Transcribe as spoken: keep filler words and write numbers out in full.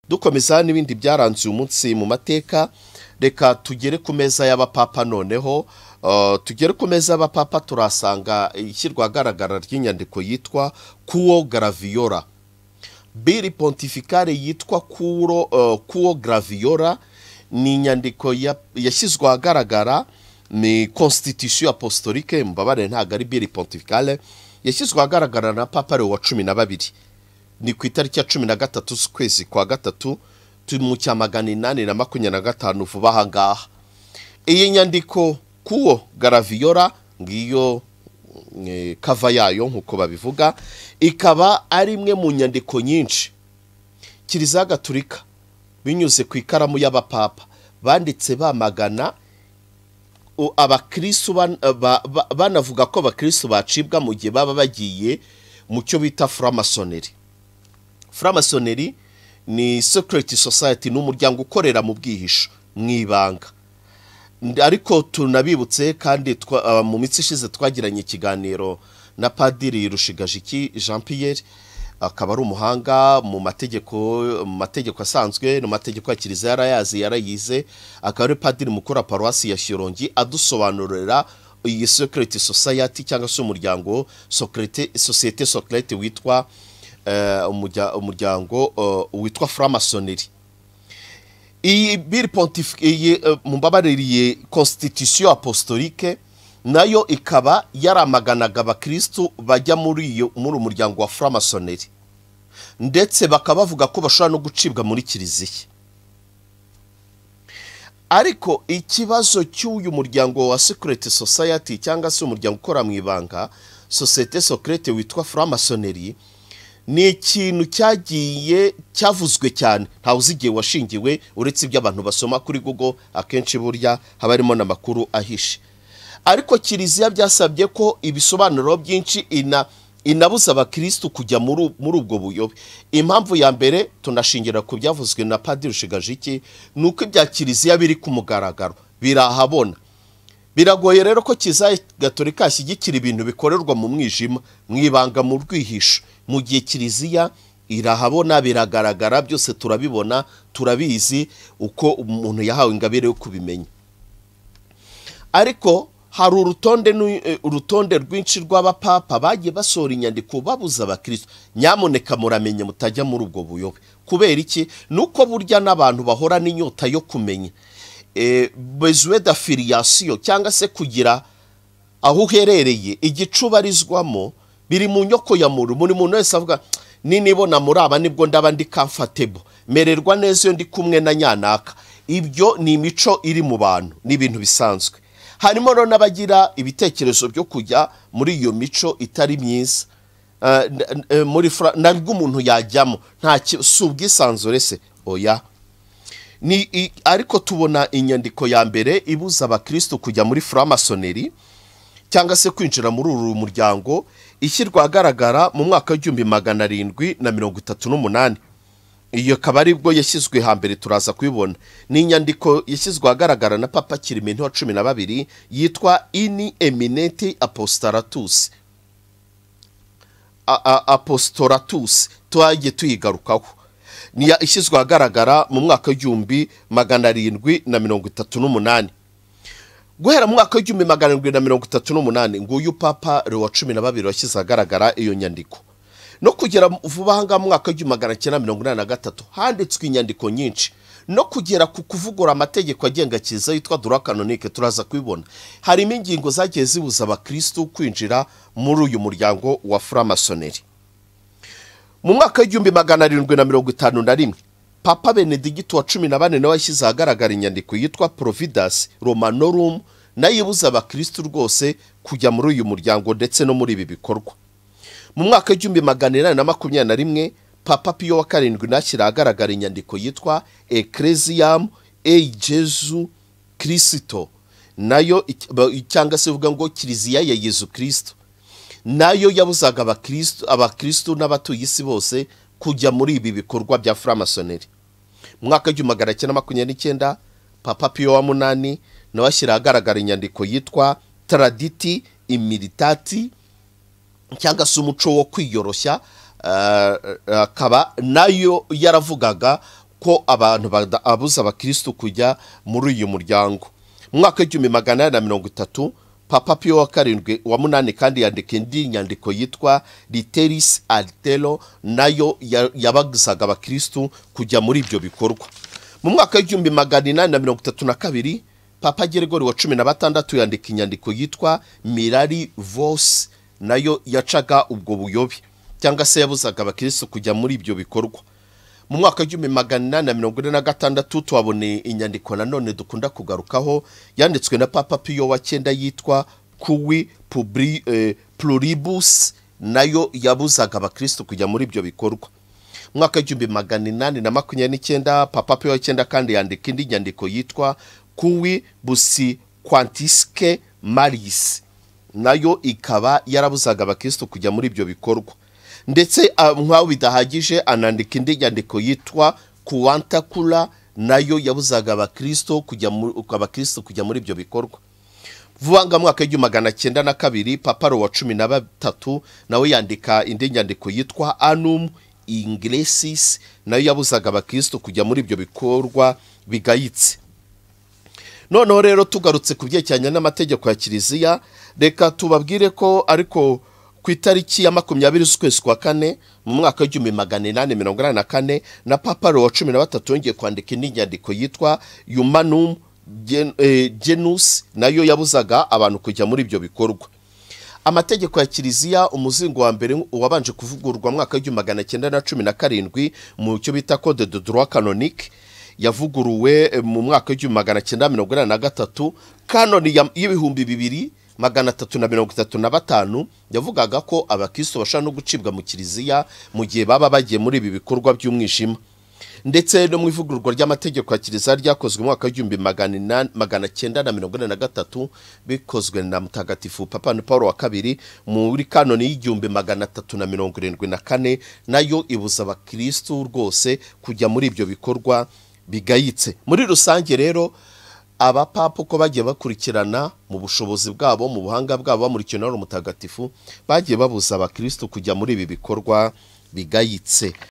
dukomeza n'ibindi byaranze umunsi mu mateka. Reka tugere ku meza y'abapapa noneho. Uh, tugere ku meza y'abapapa turasanga ishyirwa agaragara ry'inyandiko yitwa QUO GRAVIORA. Biri pontificale yitwa QUO uh, QUO GRAVIORA ni inyandiko yashyizwe agaragara ni Constitution Apostolique, mbabare ntago ari biri pontificale, yashyizwe agaragara na Papa Leo wa cumi na babiri. Ni ku itariki ya cumi na gatatu z'ukwezi kwa gatatu mu cya magana inani na makumyabiri na gatanu vuba aha ngaha. Iyi nyandiko QUO GRAVIORA ngiyo e, kava yayo nkuko babivuga, ikaba ari imwe mu nyandiko nyinshi Kiliziya Gatolika binyuze ku ikaramu y'abapapa banditse bamagana abakristo banavuga ko abakristo bacibwa mu gihe baba bagiye mu cyo bita Freemasonry. Freemasonry ni secret society, n'umuryango ukorera mu bwihisho mwibanga. Ariko tunabibutse kandi uh, mu mitsi ishize twagiranye ikiganiro na Padiri Rushigajiki Jean Pierre, akaba ari umuhanga mu mategeko mu mategeko asanzwe no mategeko ya Kiliziya yarayazi yarayize, akaba ari Padiri mukuru paroisse ya Shirongi, adusobanurira iyi secret society cyangwa se umuryango secret societe secrete witwa uh, umuryango uh, witwa Freemasonry. Iyi biri pontifique uh, mumbabaririye Constitution Apostolique nayo ikaba yaramaganaga abakristo bajya muri iyo muri umuryango wa Freemasonry, ndetse bakabavuga ko bashobora no gucibwa muri Kiliziya. Ariko ikibazo cy'uyu muryango wa secret society cyangwa se umuryango ukora mu ibanga societe secrete witwa Freemasonry ni ikintu cyagiye cyavuzwe cyane, nta uzigiye washingiwe uretse ibyo abantu basoma kuri Google, akenshi burya habarimo namakuru ahishe. Ariko Kiliziya byasabye ko ibisobanuro byinshi ina inabuza abakristo kujya muri muri ubwo buyobe. Impamvu ya mbere tunashingira ku byavuzwe na Padiri Rushigajiki, nuko ibya Kiliziya biri ku mugaragaro birahabona. Biragoye rero ko Kiliziya Gatolika ashyigikira ibintu bikorerwa mu mwijima mwibanga mu rwihisho, mu gihe Kiliziya irahabona biragaragara, byose turabibona turabizi uko umuntu yahawe ingabire yo kubimenya. Ariko hari urutonde urutonde rwinshi rw'abapapa bagiye basora inyandiko babuza abakristo, nyamuneka muramenye mutajya muri ubwo buyobe. Kubera iki? Nuko burya n'abantu bahora n'inyota yo kumenya e, besoin d'affiliation cyangwa se kugira aho uherereye igicubarizwamo biri mu nyoko ya muntu. Muri muntu wese avuga ni nibona muri aba nibwo ndaba ndi comfortable, mererwa neza iyo ndi kumwe na nyanaka. Ibyo ni imico iri mu bantu, ni ibintu bisanzwe. Harimo no nabagira ibitekerezo byo kujya muri iyo mico itari myiza, uh, uh, muri nabwo umuntu yajyamo nta subwisanzure se oya. Ni i, ariko tubona inyandiko ya mbere ibuza abakristo kujya muri Freemasonry cyangwa se kwinjira muri uru muryango ishyirwa agaragara mu mwaka w'igihumbi magana arindwi na mirongo itatu n'umunani. Iyo kabari bwo yashyizwe hambere turaza kwibona. Ni inyandiko yashyizwe agaragara na Papa Kirimenti wa cumi na babiri yitwa In Eminenti Apostolatus. Apostolatus twagiye tuyigarukaho. Ni ishyizwe agaragara mu mwaka w'igihumbi magana arindwi na mirongo itatu n'umunani. Guhera mu mwaka w'igihumbi magana arindwi na mirongo itatu n'umunani nguyu Papa Leo wa cumi na babiri washyize agaragara iyo nyandiko. No kugera vuba hanga mu mwaka w'igihumbi magana cyenda mirongo inani na gatatu handitswe inyandiko nyinshi, no kugera ku kuvugura amategeko agenga Kiliziya yitwa droit canonique turaza kwibona. Harimo ingingo zagiye zibuza abakristo kwinjira muri uyu muryango wa Freemasonry. Mu mwaka w'igihumbi magana arindwi na mirongo itanu na rimwe Papa Benedicto wa cumi na bane nawe yashyize ahagaragara inyandiko yitwa Providence Romanorum, nayo ibuza abakristo rwose kujya muri uyu muryango ndetse no muri ibi bikorwa. Mu mwaka w'igihumbi magana inani na makumyabiri na rimwe Papa Pio wa karindwi nashyira ahagaragara inyandiko yitwa Ecclesiam ei Jesu Christo, nayo cyangwa se uvuga ngo Kiliziya ya Yesu Kristo, nayo yabuzaga abakristo abakristo n'abatuye isi bose kujya muri ibi bikorwa bya Freemasonry. Mu mwaka w'igihumbi magana cyenda makumyabiri n'icyenda Papa Pio wa munani nawe ashyira ahagaragara inyandiko yitwa Traditi Imilitati cyangwa se umuco wo kwiyoroshya, akaba uh, uh, nayo yaravugaga ko abantu abuza abakristo kujya muri uyu muryango. Mu mwaka w'igihumbi magana inani na mirongo itatu Papa Pio wa karindwi wa munani kandi yandika indi nyandiko yitwa Literis Altero, nayo yabagizaga abakristo kujya muri ibyo bikorwa. Mu mwaka w'igihumbi magana inani na mirongo itatu na kabiri Papa Geregori wa cumi na batandatu yandika inyandiko yitwa Mirari Vos, nayo yacaga ubwo buyobe cyangwa se yabuzaga abakristo kujya muri ibyo bikorwa. Mu mwaka w'igihumbi magana inani na mirongo ine na gatandatu twabone inyandiko nanone dukunda kugarukaho yanditswe na Papa Pio wa cyenda yitwa Quo Publi eh, Pluribus, nayo yabuzaga abakristo kujya muri ibyo bikorwa. Mu mwaka w'igihumbi magana inani na makumyabiri n'icyenda Papa Pio wa cyenda kandi yandika indi nyandiko yitwa Quo Busi Quantisque Maris, nayo ikaba yarabuzaga abakristo kujya muri ibyo bikorwa. Ndetse nk'aho bidahagije anandika indi nyandiko yitwa Quantakula, nayo yabuzaga abakristo kujya muri abakristo kujya muri ibyo bikorwa. Vuba nga mwaka w'igihumbi magana cyenda na kabiri Papa wa cumi na batatu nawe yandika indi nyandiko yitwa Annum Inglesis, nayo yabuzaga abakristo kujya muri ibyo bikorwa bigayitse. Noneho rero tugarutse ku byerekeranye n'amategeko ya Kiliziya, reka tubabwire ko ariko ku itariki ya makumyabiri z'ukwezi kwa kane mu mwaka w'igihumbi magana inani mirongo inani na kane na Papa wa cumi na batatu yongeye kwandika indi nyandiko yitwa Humanum Gen, eh, Genus, nayo yabuzaga abantu kujya muri ibyo bikorwa. Amategeko ya Kiliziya umuzingo wa mbere wabanje kuvugurwa mu mwaka w'igihumbi magana cyenda na cumi na karindwi mu cyo bita Code de droit canonique, yavuguruwe mu mwaka w'igihumbi magana cyenda mirongo inani na gatatu. Kanoni y'ibihumbi bibiri magana atatu na mirongo itatu na batanu yavugaga ko abakristo bashaka no gucibwa mu Kiliziya mu gihe baba bagiye muri ibi bikorwa by'umwijima. Ndetse no mu ivugururwa ry'amategeko ya Kiliziya ryakozwe mu mwaka w'igihumbi magana cyenda na mirongo ine na gatatu bikozwe na Mutagatifu Papa Paul wa kabiri muri kanoni y'igihumbi magana atatu na mirongo irindwi na kane, nayo ibuza abakristo rwose kujya muri ibyo bikorwa bigayitse. Muri rusange rero abapapa uko bagiye bakurikirana mu bushobozi bwabo mu buhanga bwabo bamurikiwe na Mutagatifu bagiye babuza abakristo kujya muri ibi bikorwa bigayitse.